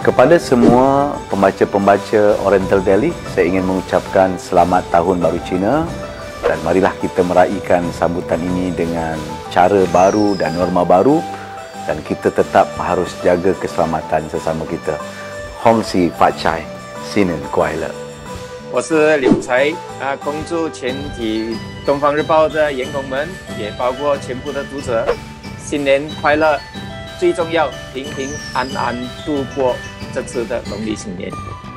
Kepada semua pembaca-pembaca Oriental Daily, saya ingin mengucapkan selamat Tahun Baru Cina dan marilah kita meraihkan sambutan ini dengan cara baru dan norma baru dan kita tetap harus jaga keselamatan sesama kita. Hong Si Fat Chai, Sinan Kuai Le. 我是刘才恭祝全体《东方日报》的员工们，也包括全部的读者，新年快乐！最重要，平平安安度过这次的农历新年。